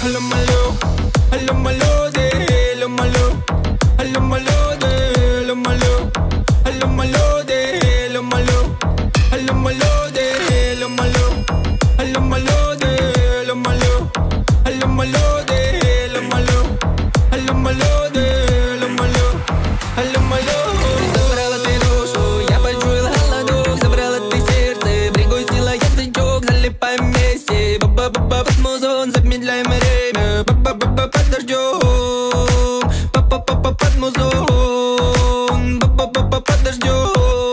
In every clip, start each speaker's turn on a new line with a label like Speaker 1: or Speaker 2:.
Speaker 1: a lo malo, a lo malo de lo malo, a lo malo de lo malo, a lo malo de lo malo, a lo malo de lo malo, a lo malo de lo malo, a lo malo de lo malo, a lo malo de lo malo, a lo malo. Забрала ты душу, я почуял холодок, забрала ты сердце, прикусила я язычок, залипай вместе, ба-ба-ба-ба под музон, замедляем время, ба-ба-ба-ба под дождем, ба-ба-ба-ба под музон, ба-ба-ба-ба под дождем.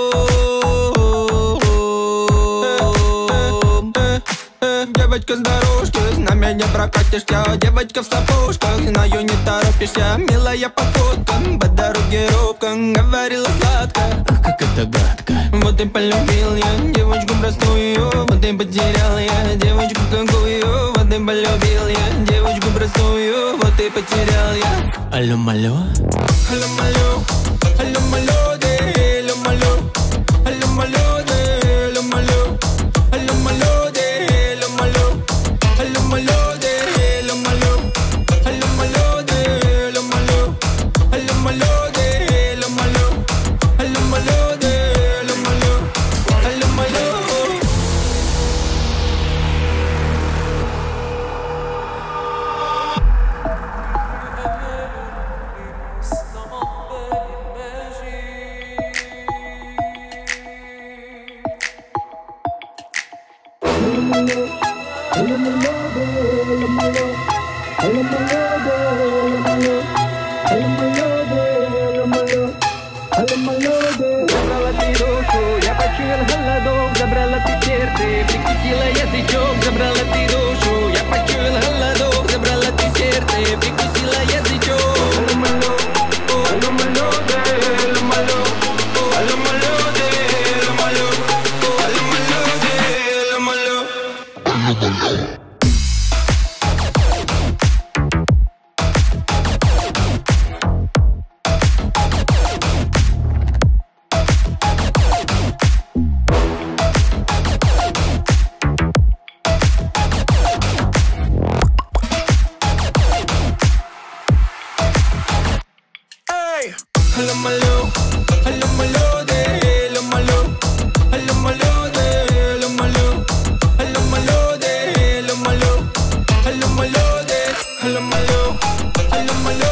Speaker 1: Девочка с дорожки, с нами не прокатишься. Девочка в сапожках, знаю, не торопишься. Милая походка, по дороге робко, говорила сладко, ах, как это гадко. Вот и полюбил я девочку простую, вот и потерял я девочку какую. Вот и полюбил я девочку простую, вот и потерял я. Алло, малё, алло, малё, алло, малё, де ло малё, алло, малё, де ло малё, алло, малё, де ло малё, алло, малё, де ло малё, алло, малё, де ло малё, алло, малё, де ло малё, алло, малё, де ло малё, алло, малё. Забрала ты душу, я почуял холодок, забрала ты сердце, прикусила язычок. Забрала ты душу, я почуял холодок, забрала ты сердце, прикусила язычок. Алло, малё, алло, малё, де ло малё, алло, малё, де ло малё, алло, малё, де ло малё, алло, малё. Allo malo, allo malo de lo malo, allo malo de lo malo, allo malo de lo malo, allo malo de, allo malo, allo malo.